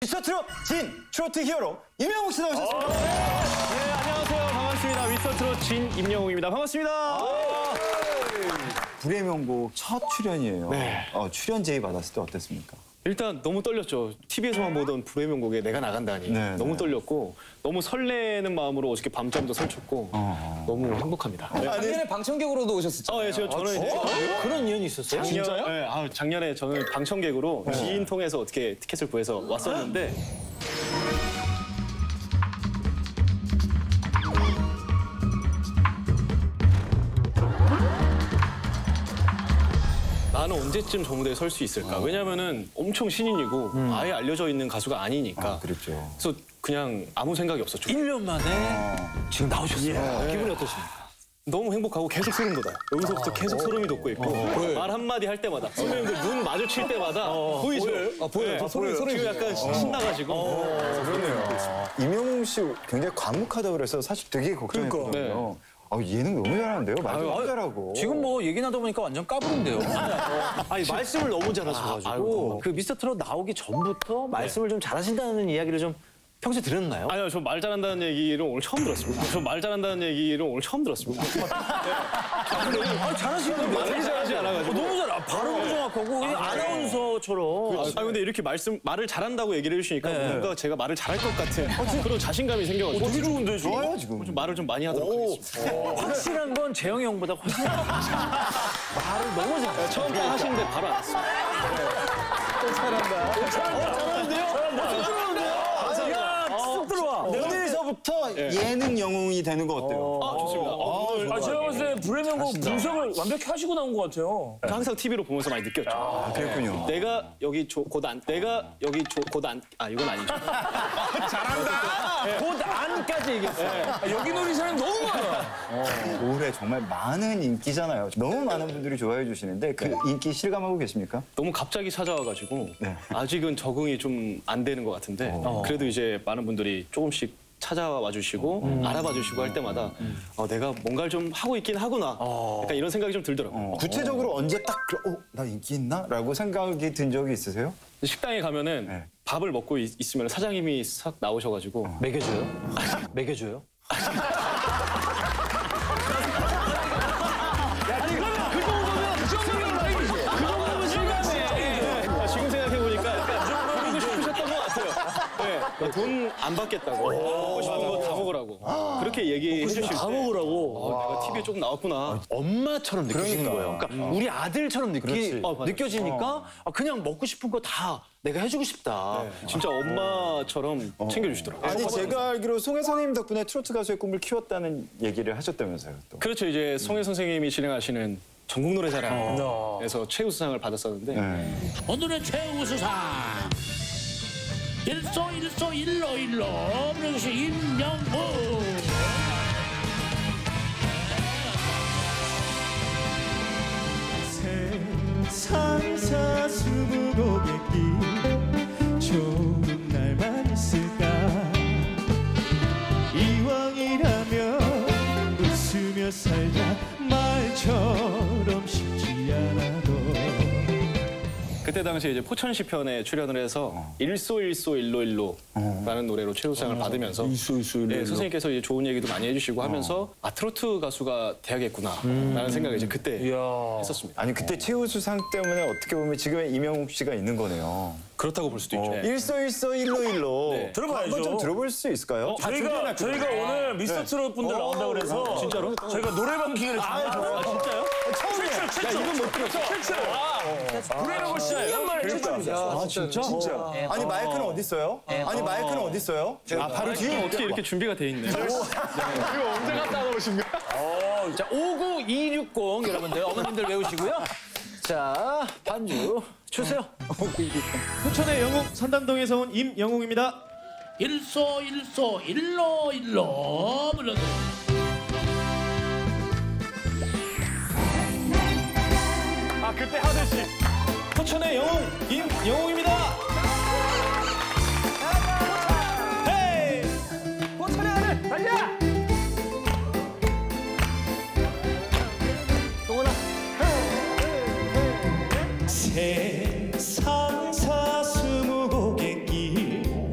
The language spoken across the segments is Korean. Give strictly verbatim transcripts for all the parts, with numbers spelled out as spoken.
미스터 트롯 진 트로트 히어로 임영웅 씨 나오셨습니다. 네, 안녕하세요. 반갑습니다. 미스터 트롯 진 임영웅입니다. 반갑습니다. 불의 명곡 첫 출연이에요. 네. 어, 출연 제의 받았을 때 어땠습니까? 일단 너무 떨렸죠. 티비에서만 보던 불의 명곡에 내가 나간다니. 네, 너무 네. 떨렸고 너무 설레는 마음으로 어저께 밤잠도 설쳤고 어. 너무 행복합니다. 네. 작년에 방청객으로도 오셨었죠. 어, 예, 저, 저는 이제 그런 인연이 있었어요? 작년, 네, 아, 작년에 저는 방청객으로 지인 통해서 어떻게 티켓을 구해서 왔었는데 나는 언제쯤 저 무대에 설 수 있을까? 왜냐면은 엄청 신인이고 아예 알려져 있는 가수가 아니니까. 아, 그랬죠. 그래서 그냥 아무 생각이 없었죠. 일 년 만에 지금 나오셨어요. 기분이 어떠십니까? 너무 행복하고 계속 소름 돋아요. 여기서부터 계속 소름이 돋고 있고 말 한마디 할 때마다 선배님들 눈 마주칠 때마다 보이죠? 아, 보여요? 네, 소름이, 소름이 지금 약간 신나가지고 그렇네요. 임영웅 씨 굉장히 과묵하다고 그래서 사실 되게 걱정했거든요. 그러니까. 아, 예능 너무 잘하는데요? 말 아유, 너무 잘하고. 지금 뭐 얘기 나다 보니까 완전 까부른데요. 아니 말씀을 너무 잘하셔가지고 아유, 그 미스터 트롯 나오기 전부터 말씀을 좀 잘하신다는 이야기를 좀 평소에 들었나요? 아니요, 저 말 잘한다는 얘기를 오늘 처음 들었습니다. 저 말 잘한다는 얘기를 오늘 처음 들었습니다. 아, 잘하시는데 말을 잘하지 않아가지고. 너무 잘해. 발음도 정확하고 그냥 아나운서처럼. 아 근데 이렇게 말씀 말을 잘한다고 얘기를 해주시니까 뭔가 제가 말을 잘할 것 같은 그런 자신감이 생겨가지고 되게 좋은데, 좋아요, 지금. 좀 말을 좀 많이 하도록 하겠습니다. 확실한 건 재영이 형보다 훨씬 말을 너무 잘해. 처음 딱 하시는데 바로 안 했어요. 오늘서부터 예능 영웅이 되는 거 어때요? 아 좋습니다. 어, 오늘 아, 제가 봤을 때 불의 명곡 분석을 완벽히 하시고 나온 것 같아요. 항상 티비로 보면서 많이 느꼈죠. 아, 그랬군요. 내가 여기 곧 안, 내가 여기 곧 안, 아 이건 아니죠. 곧 안까지 얘기했어요. 아, 여기 놀이사는 너무 많아. 올해 정말 많은 인기잖아요. 너무 많은 분들이 좋아해 주시는데 그 인기 실감하고 계십니까? 너무 갑자기 찾아와가지고 네. 아직은 적응이 좀 안 되는 것 같은데 그래도 이제 많은 분들이 조금씩 찾아와 주시고 알아봐 주시고 할 때마다 어, 내가 뭔가를 좀 하고 있긴 하구나. 약간 이런 생각이 좀 들더라고요. 어, 구체적으로 언제 딱, 그, 어, 나 인기 있나? 라고 생각이 든 적이 있으세요? 식당에 가면은 네. 밥을 먹고 있, 있으면 사장님이 싹 나오셔가지고 먹여줘요? 먹여줘요? 지금 생각해보니까 약간 그러고 싶으셨던 것 같아요. 네, 돈 안 받겠다고. 먹고 싶은 거 다 먹으라고. 그렇게 얘기해 주실 때. 다 먹으라고. 어, 내가 티비에 조금 나왔구나. 엄마처럼 느끼시는 거예요. 그러니까 우리 아들처럼 느끼, 어, 맞아. 느껴지니까 아, 그냥 먹고 싶은 거 다 내가 해주고 싶다. 진짜 엄마처럼 챙겨주시더라고요. 아니, 제가 알기로 송혜 선생님 덕분에 트로트 가수의 꿈을 키웠다는 얘기를 하셨다면서요, 또. 그렇죠. 이제 송혜 선생님이 진행하시는 전국 노래자랑에서 최우수상을 받았었는데 네. 오늘의 최우수상 일소 일소 일로 일로 그것이 임영웅. 세상사 수고객기 좋은 날만 있을까 이왕이라면 웃으며 살자 말처럼 쉽지 않아도 그때 당시에 이제 포천시 편에 출연을 해서 일소 일소 일로 일로라는 노래로 최우수상을 받으면서 일소 일소 일로 네, 일로. 선생님께서 이제 좋은 얘기도 많이 해주시고 하면서 아 트로트 가수가 돼야겠구나라는 생각을 이제 그때 했었습니다. 아니, 그때 최우수상 때문에 어떻게 보면 지금의 임영웅 씨가 있는 거네요. 그렇다고 볼 수도 있죠. 네. 일소일소 일로 일로. 네. 들어봐야죠. 한번 좀 들어볼 수 있을까요? 다 저희가 준비해놨거든요. 저희가 오늘 미스터 트롯 분들 나온다 그래서 진짜로? 저희가 노래방 기회를 준비했어요. 아 진짜요? 최초 최초 이건 못 들었어. 최초. 불의 명곡 진짜 일 년 만에 최초입니다. 아, 진짜? 진짜. 아니, 마이크는 어디 있어요? 아니, 마이크는 어디 있어요? 아, 바로 뒤에 어떻게 이렇게 준비가 돼 있네. 자, 오구이육공 여러분들 어머님들 외우시고요. 자, 반주 주세요. 포천의 영웅 산담동에서 온 임영웅입니다. 일소 일소 일로 일로 불러주세요. 아 그때 하듯이 포천의 영웅 임영웅입니다. 헤이 포천의 하늘 달려! 세상사 스무곡의 길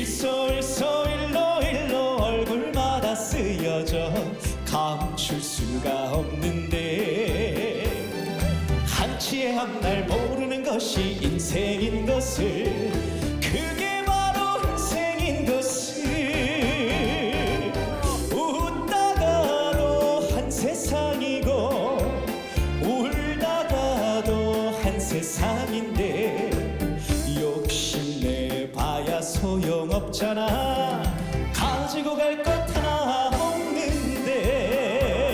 있어 있어 일로 일로 얼굴마다 쓰여져 감출 수가 없는데 한치의 한 날 모르는 것이 인생인 것을 그게 바로 인생인 것을 웃다가도 한 세상이고 울다가도 한 세상인데 욕심내봐야 소용없잖아 가지고 갈 것 하나 없는데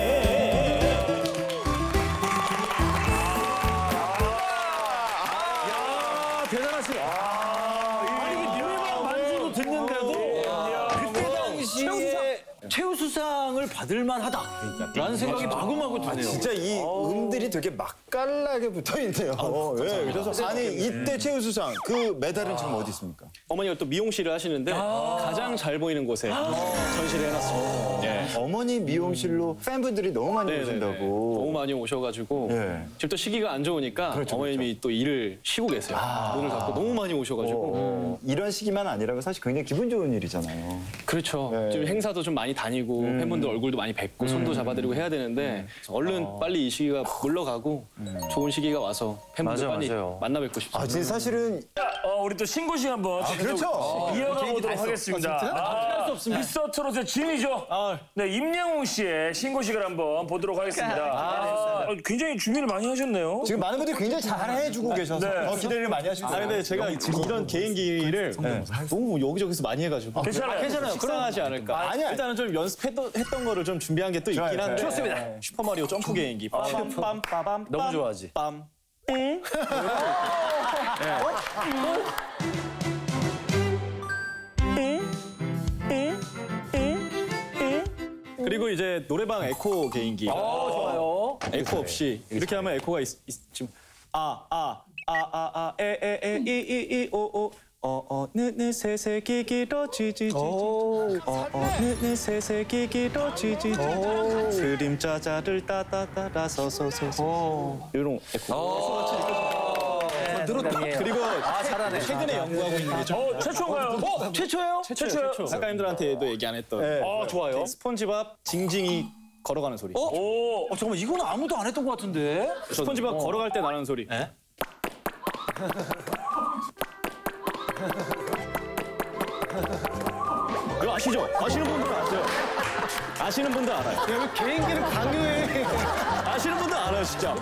대단하시네. 아니, 이게 노래방 만주도 듣는데도 그때 당시에 최우수상을 받을 만하다라는 생각이 마구마구 드네요. 진짜 이 음들이 되게 맛깔나게 붙어 있네요. 예, 그래서 아니 이때 최우수상 그 메달은 지금 어디 있습니까? 어머니가 또 미용실을 하시는데 가장 잘 보이는 곳에 전시를 해놨습니다. 예. 어머니 미용실로 팬분들이 너무 많이 네네네. 오신다고. 너무 많이 오셔가지고 예. 지금 또 시기가 안 좋으니까 어머님이 또 일을 쉬고 계세요. 눈을 감고 너무 많이 오셔가지고 어, 이런 시기만 아니라고 사실 굉장히 기분 좋은 일이잖아요. 그렇죠. 네. 지금 행사도 좀 많이 다니고 팬분들 얼굴도 많이 뵙고 손도 잡아드리고 해야 되는데 얼른 빨리 이 시기가 물러가고 좋은 시기가 와서 팬분들 맞아, 빨리 맞아요. 만나 뵙고 싶습니다. 아, 진짜 사실은 어, 우리 또 신고식 한번 그렇죠. 이어가 보도록 하겠습니다. 아, 미스터 트롯의 진이죠. 네, 임영웅 씨의 신고식을 한번 보도록 하겠습니다. 아, 굉장히 준비를 많이 하셨네요. 지금 많은 분들이 굉장히 잘 해주고 계셔서 네. 더 기대를 많이 하시고. 아 근데 제가 지금 이런 개인기를 너무 여기저기서 많이 해가지고 괜찮아요. 괜찮아요. 식상하지 않을까. 아니야. 일단은 좀 연습했던 했던 거를 좀 준비한 게 또 있긴 좋아요, 한데. 좋아요. 좋습니다. 슈퍼마리오 점프 개인기. 빰빰 빠밤. 너무 좋아하지. 빰. 그리고 이제 노래방 에코 개인기. 좋아요. 에코 없이 이렇게 하면 에코가 있, 있, 지금 아아아아아에에에이이이오오 어어느느새새 기기로 지지지지 어어느느새새 기기로 지지지 그림자자를 따다다라 서서서서 이런 에코. 그리고 최근에 연구하고 있는 게 좀. 어, 최초인가요? 어, 최초예요? 최초예요? 작가님들한테도 얘기 안 했던. 아, 좋아요. 스폰지밥 징징이 걸어가는 소리. 오, 어, 잠깐만, 이건 아무도 안 했던 것 같은데? 스폰지밥 걸어갈 때 나는 소리. 이거 아시죠? 아시는 분들은 아세요. 아시는 분들 알아요. 왜 개인기를 강요해? 아시는 분들 알아요, 진짜.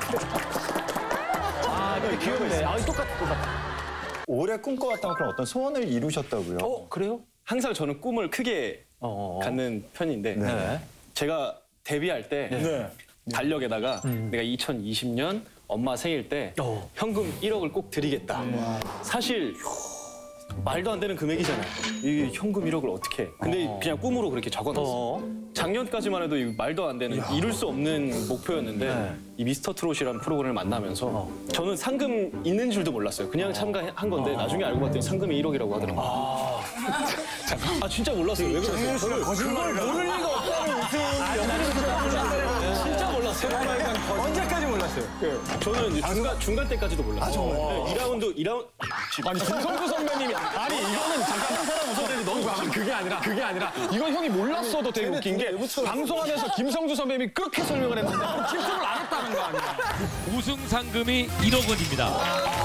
아, 이거 귀엽네. 아, 똑같아, 똑같아. 올해 꿈꿔왔던 그런 어떤 소원을 이루셨다고요? 어, 그래요? 항상 저는 꿈을 크게 어. 갖는 편인데 네. 제가 데뷔할 때 달력에다가 내가 이천이십 년 엄마 생일 때 어. 현금 일억을 꼭 드리겠다. 사실 말도 안 되는 금액이잖아요. 이 현금 일억을 어떻게 해. 근데 그냥 꿈으로 그렇게 적어놨어요. 작년까지만 해도 이 말도 안 되는 이룰 수 없는 목표였는데 이 미스터 트롯이라는 프로그램을 만나면서 저는 상금 있는 줄도 몰랐어요. 그냥 참가한 건데 나중에 알고 봤더니 상금이 일억이라고 하더라고요. 아 진짜 몰랐어요. 왜 그랬어요? 저를 그걸 모를 리가 없다는 웃음 영상에서 진짜 몰랐어요. 언제까지 몰랐어요? 저는 이제 중간 중간 때까지도 몰랐어요. 아 정말? 이 라운드 이 라운드 아니, 김성구 선배님이. 아니, 이거는 잠깐 한 사람 웃어대기 너무 웃겨. 그게 아니라, 그게 아니라. 이건 형이 몰랐어도 되게 웃긴 게 방송 안에서 김성주 선배님이 그렇게 설명을 했는데 김성을 안 했다는 거 아니야. 우승 상금이 일억 원입니다.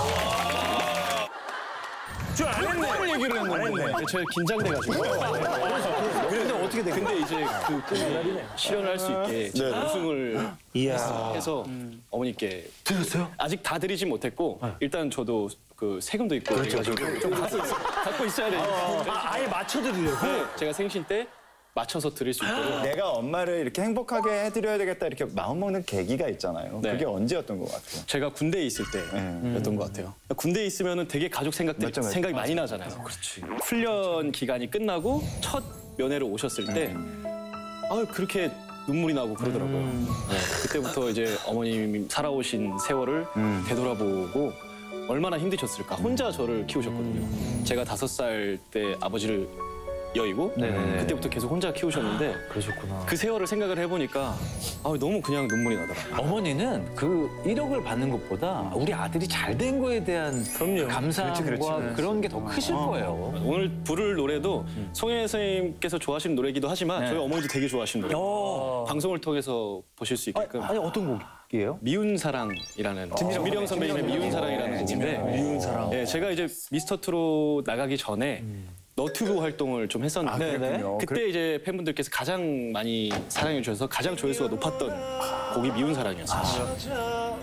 저안 했네. 얘기를 했는데. 제가 긴장돼가지고. 근데 어떻게 돼? 근데 이제 그 꿈을 실현할 수 있게 제가 우승을 해서 어머니께 드렸어요? 아직 다 드리진 못했고 일단 저도 그 세금도 있고 그래가지고 좀 갖고, 있, 갖고 있어야 되니까. 아, 아예 맞춰드리려고? 네, 제가 생신 때 맞춰서 드릴 수 있도록. 내가 엄마를 이렇게 행복하게 해드려야 되겠다 이렇게 마음먹는 계기가 있잖아요. 네. 그게 언제였던 것 같아요? 제가 군대에 있을 때였던 것 같아요. 군대에 있으면 되게 가족 생각들이 맞죠, 맞죠. 생각이 많이 나잖아요. 그렇지. 훈련 기간이 끝나고 첫 면회를 오셨을 때 아, 그렇게 눈물이 나고 그러더라고요. 네, 그때부터 이제 어머님이 살아오신 세월을 되돌아보고 얼마나 힘드셨을까. 혼자 저를 키우셨거든요. 제가 다섯 살 때 아버지를 여이고 네네네. 그때부터 계속 혼자 키우셨는데 그러셨구나. 그 세월을 생각을 해보니까 아, 너무 그냥 눈물이 나더라고요. 어머니는 그 일억을 받는 것보다 우리 아들이 잘 된 거에 대한 그럼요. 감사함과 그렇지, 그렇지. 그런 게 더 크실 거예요. 오늘 부를 노래도 송혜 선생님께서 좋아하시는 노래이기도 하지만 네. 저희 어머니도 되게 좋아하시는 노래. 어. 방송을 통해서 보실 수 있게끔. 아니 어떤 곡이에요? 미운 사랑이라는 김미령 선배님의 미운 사랑이라는 곡인데 미운 사랑. 예, 제가 이제 미스터 트롯 나가기 전에 너튜브 활동을 좀 했었는데 그랬군요. 그때 이제 팬분들께서 가장 많이 사랑해 주셔서 가장 조회수가 높았던 곡이 미운 사랑이었어요.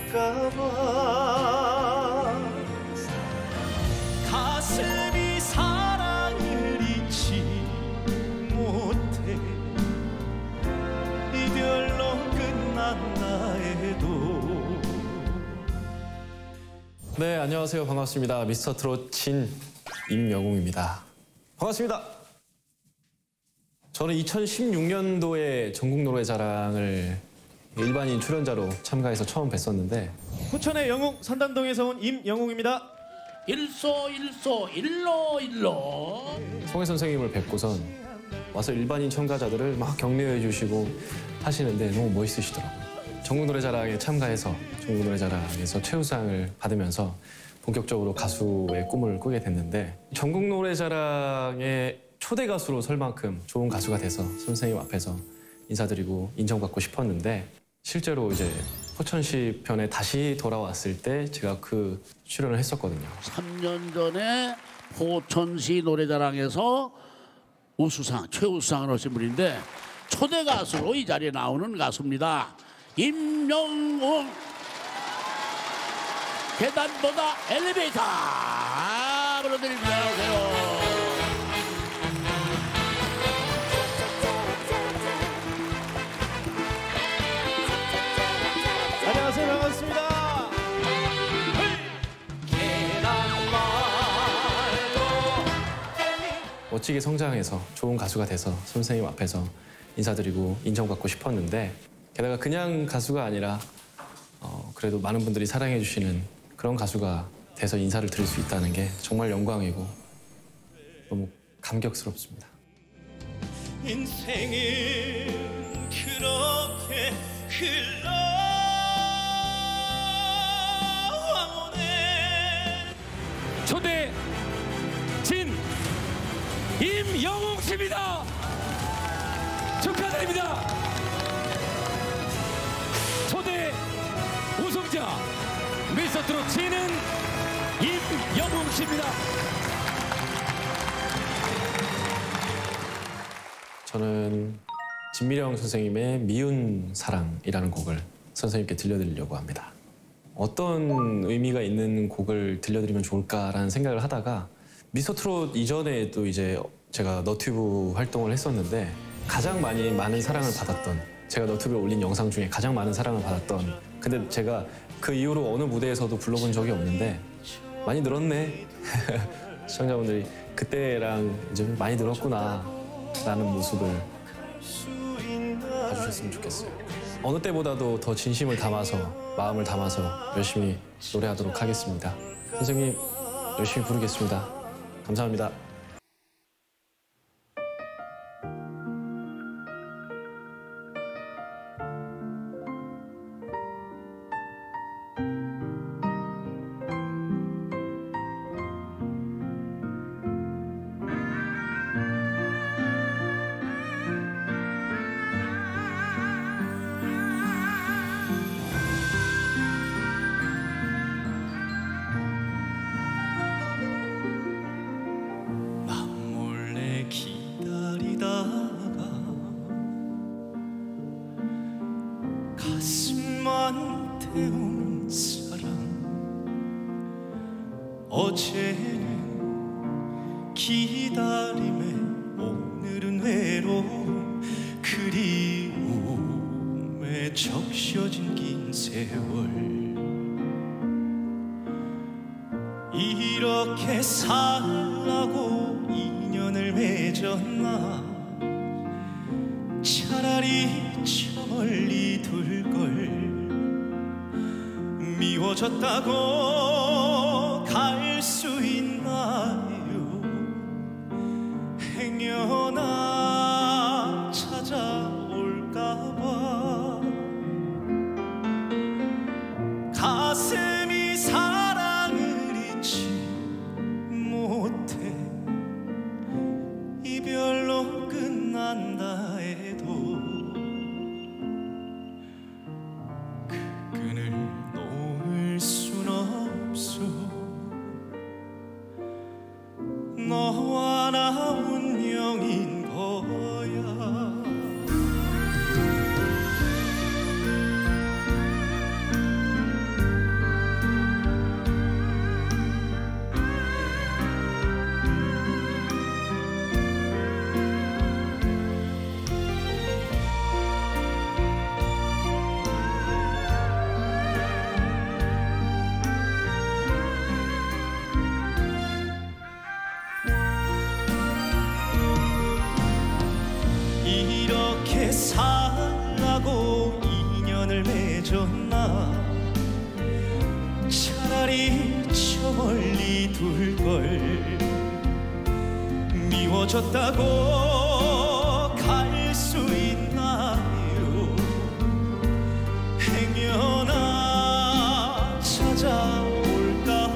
가슴이 사랑을 잊지 못해 이별로 끝났나 해도. 네, 안녕하세요. 반갑습니다. 미스터 트롯 진 임영웅입니다. 반갑습니다. 저는 이천십육 년도에 전국 노래자랑을 일반인 출연자로 참가해서 처음 뵀었는데 후천의 영웅 산단동에서 온 임영웅입니다. 일소 일소 일로 일로. 송혜 선생님을 뵙고선 와서 일반인 참가자들을 막 격려해 주시고 하시는데 너무 멋있으시더라고요. 전국 노래자랑에 참가해서 전국 노래자랑에서 최우수상을 받으면서 본격적으로 가수의 꿈을 꾸게 됐는데 전국 노래자랑의 초대 가수로 설 만큼 좋은 가수가 돼서 선생님 앞에서 인사드리고 인정받고 싶었는데 실제로 이제 포천시 편에 다시 돌아왔을 때 제가 그 출연을 했었거든요. 삼 년 전에 포천시 노래자랑에서 우수상, 최우수상을 하신 분인데 초대 가수로 이 자리에 나오는 가수입니다. 임영웅. 계단보다 엘리베이터. 아, 불러드립니다. 안녕하세요. 안녕하세요. 반갑습니다. 멋지게 성장해서 좋은 가수가 돼서 선생님 앞에서 인사드리고 인정받고 싶었는데 게다가 그냥 가수가 아니라 어, 그래도 많은 분들이 사랑해 주시는 그런 가수가 돼서 인사를 드릴 수 있다는 게 정말 영광이고 너무 감격스럽습니다. 인생은 그렇게 흘러오네. 초대 진 임영웅 씨입니다. 축하드립니다. 초대 우승자 미스터 트롯 진은 임영웅 씨입니다. 저는 진미령 선생님의 미운 사랑이라는 곡을 선생님께 들려드리려고 합니다. 어떤 의미가 있는 곡을 들려드리면 좋을까라는 생각을 하다가 미스터 트롯 이전에도 이제 제가 너튜브 활동을 했었는데 가장 많이 많은 사랑을 받았던 제가 너튜브에 올린 영상 중에 가장 많은 사랑을 받았던 근데 제가 그 이후로 어느 무대에서도 불러본 적이 없는데 많이 늘었네. 시청자분들이 그때랑 이제 많이 늘었구나 라는 모습을 봐주셨으면 좋겠어요. 어느 때보다도 더 진심을 담아서 마음을 담아서 열심히 노래하도록 하겠습니다. 선생님 열심히 부르겠습니다. 감사합니다. 가슴만 태우는 사랑 어제는 기다림에 오늘은 외로움 그리움에 적셔진 긴 세월 이렇게 살라고 인연을 맺었나 차라리 멀리 둘 걸 미워졌다고 갈 수 있나요 행여 끝난다 해도 그 끈을 놓을 순 없어. 너와 나 운명인 거야. 이렇게 살라고 인연을 맺었나. 차라리 저 멀리 둘걸. 미워졌다고 갈 수 있나요. 행여나 찾아올까.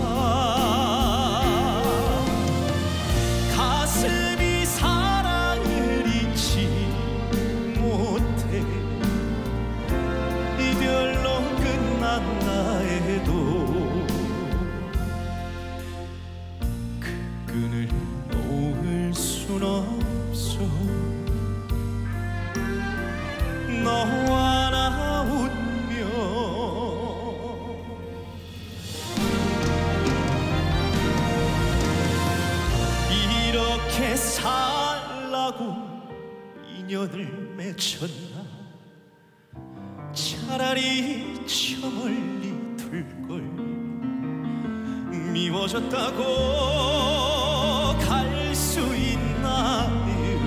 가슴이 사랑을 잊지 못해. 이별로 끝난다 해도 그 끈을 놓을 순 없어. 너와 나 운명. 이렇게 살라고 인연을 맺었나. 차라리 저 멀리 둘걸. 미워졌다고 갈 수 있나요.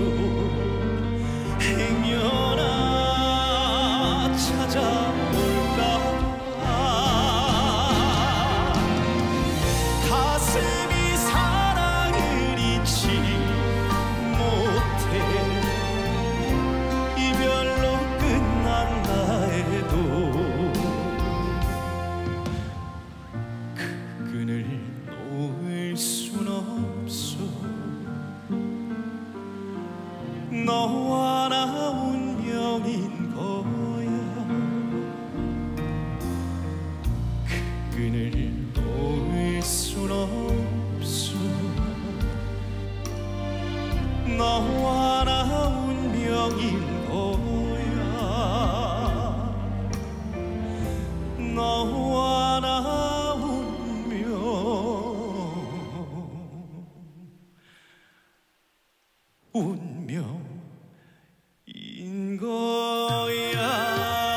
행여나 찾아올까. 가슴이 사랑을 잊지 못해. 이별로 끝난다 해도 그 끈을 놓을 순 없어. 너와 나 운명인 거야. 그 끈을 놓을 순 없어. 너와 나 운명인 거야. 너와 나 운명. 운명인 거야.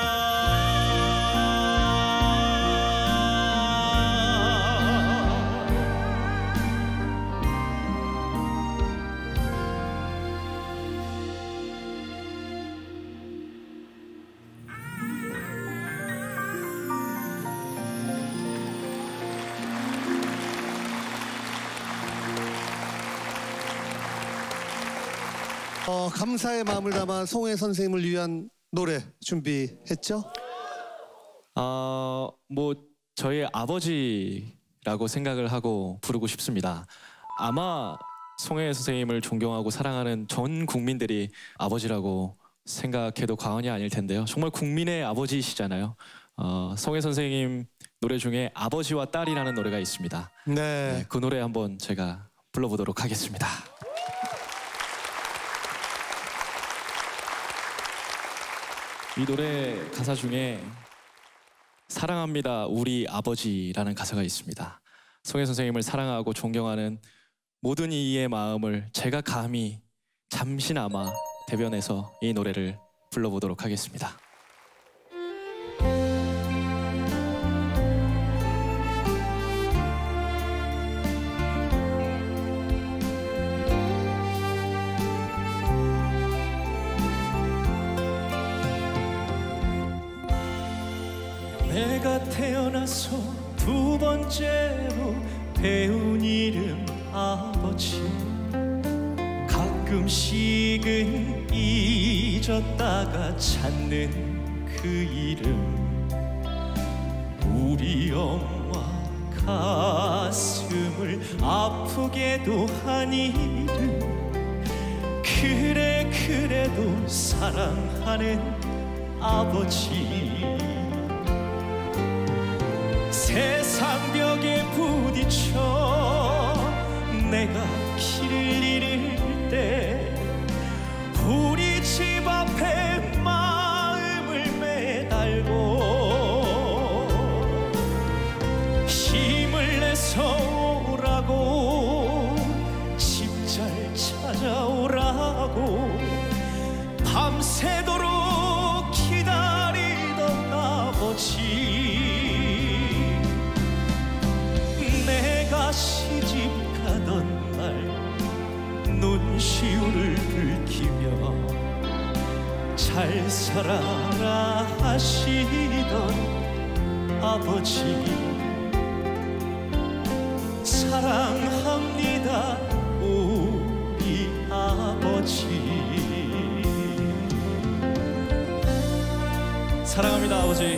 어, 감사의 마음을 담아 송혜 선생님을 위한 노래 준비했죠? 어, 뭐 저희 아버지라고 생각을 하고 부르고 싶습니다. 아마 송혜 선생님을 존경하고 사랑하는 전 국민들이 아버지라고 생각해도 과언이 아닐 텐데요. 정말 국민의 아버지시잖아요. 어, 송혜 선생님 노래 중에 아버지와 딸이라는 노래가 있습니다. 네. 네, 그 노래 한번 제가 불러보도록 하겠습니다. 이 노래 가사 중에 사랑합니다 우리 아버지라는 가사가 있습니다. 송혜 선생님을 사랑하고 존경하는 모든 이의 마음을 제가 감히 잠시나마 대변해서 이 노래를 불러보도록 하겠습니다. 내가 태어나서 두 번째로 배운 이름 아버지. 가끔씩은 잊었다가 찾는 그 이름. 우리 엄마 가슴을 아프게도 한 이름. 그래 그래도 사랑하는 아버지 세상 벽에 부딪혀 내가 길을 잃을 때 우리 집 앞에 마음을 매달고 힘을 내서 오라고 집 잘 찾아오라고 밤새도록 기다리던 아버지 내가 시집 가던 날 눈시울을 붉히며 잘 살아라 하시던 아버지 사랑합니다 우리 아버지 사랑합니다 아버지.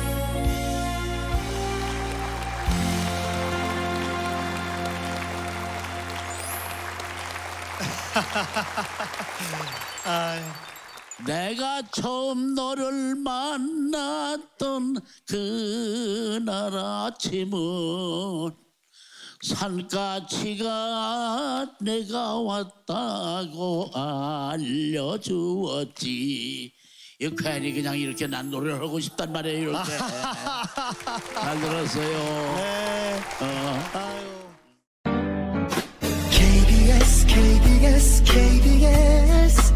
내가 처음 너를 만났던 그날 아침은 산까치가 내가 왔다고 알려주었지. 이 괜히 그냥 이렇게 난 노래를 하고 싶단 말이에요. 이렇게 잘 들었어요. 네. 어. 케이비에스 케이비에스 케이비에스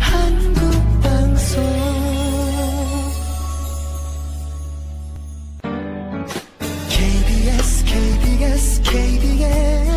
한국방송 케이비에스 케이비에스 케이비에스